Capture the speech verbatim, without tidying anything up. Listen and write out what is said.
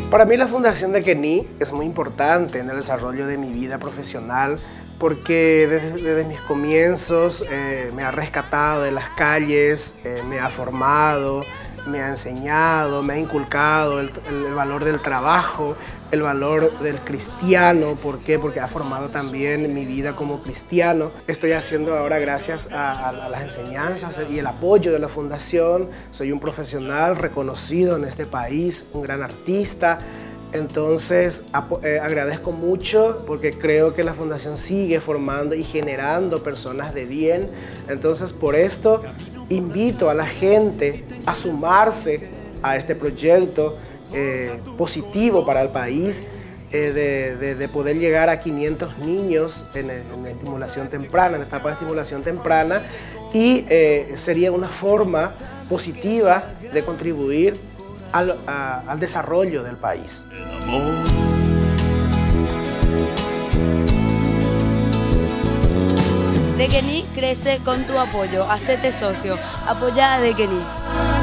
Para mí la Fundación Dequení es muy importante en el desarrollo de mi vida profesional porque desde, desde mis comienzos eh, me ha rescatado de las calles, eh, me ha formado, me ha enseñado, me ha inculcado el, el valor del trabajo, el valor del cristiano. ¿Por qué? Porque ha formado también mi vida como cristiano. Estoy haciendo ahora gracias a, a, a las enseñanzas y el apoyo de la Fundación. Soy un profesional reconocido en este país, un gran artista. Entonces eh, agradezco mucho porque creo que la Fundación sigue formando y generando personas de bien. Entonces por esto invito a la gente a sumarse a este proyecto eh, positivo para el país, eh, de, de, de poder llegar a quinientos niños en, en estimulación temprana, en etapa de estimulación temprana, y eh, sería una forma positiva de contribuir al, a, al desarrollo del país. Dequení crece con tu apoyo. Hacete socio. Apoya a Dequení.